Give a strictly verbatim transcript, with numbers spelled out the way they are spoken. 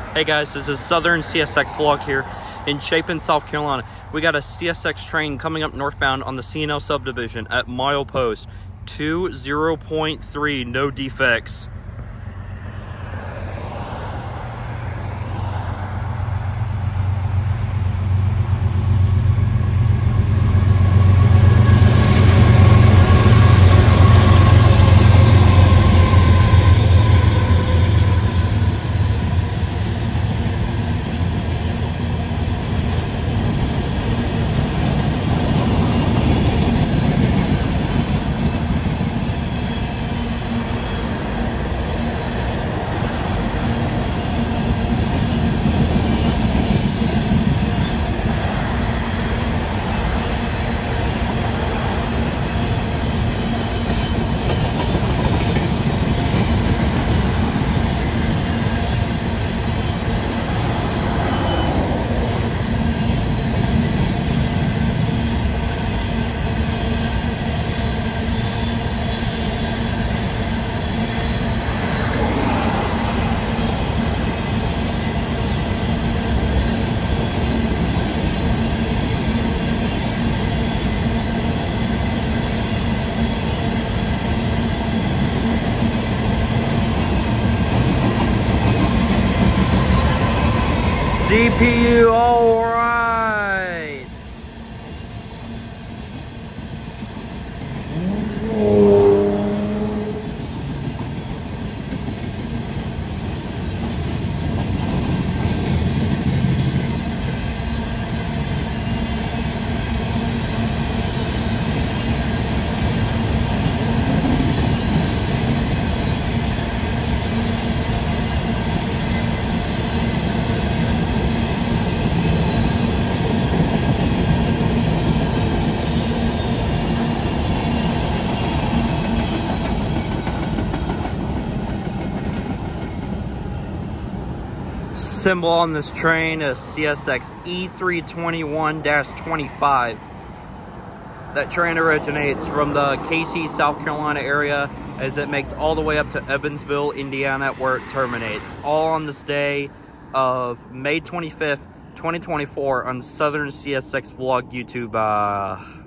Hey guys, this is Southern C S X vlog here in Chapin, South Carolina. We got a C S X train coming up northbound on the C and L subdivision at milepost two zero point three, no defects. D P U, all right. Symbol on this train is C S X E three twenty-one dash twenty-five. That train originates from the K C, South Carolina area as it makes all the way up to Evansville, Indiana, where it terminates. All on this day of May twenty-fifth, twenty twenty-four on Southern C S X Vlog YouTube. Uh,